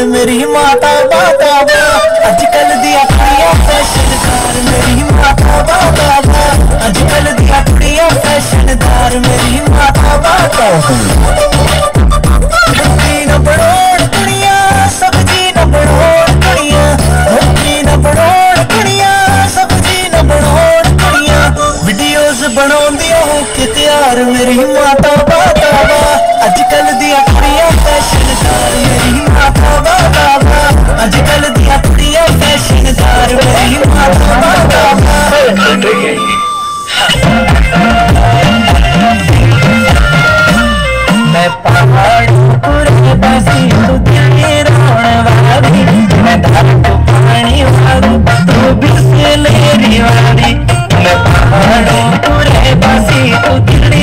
मेरी माता बाता बा अजकल दिया कुड़ियां फैशनदार मेरी माता बाता बा अजकल दिया कुड़ियां फैशनदार मेरी माता बाता रोटी न बनोड़ कुड़ियां सब्जी न बनोड़ कुड़ियां रोटी न बनोड़ कुड़ियां सब्जी न बनोड़ कुड़ियां वीडियोस बनाउंदियां हो के तैयार मेरी माता बाता बा अजकल दिया कुड़ियां फैशनदार मेरी माता बाता बा अजकल दिया कुड़ियां फैशनदार मेरी माता बाता बा मैं पहाड़ों पर बसी तू दिल रोने वाली मैं धार को पानी वाली तू बिस्लेरी वाली मैं पहाड़ों पर बसी तू दिल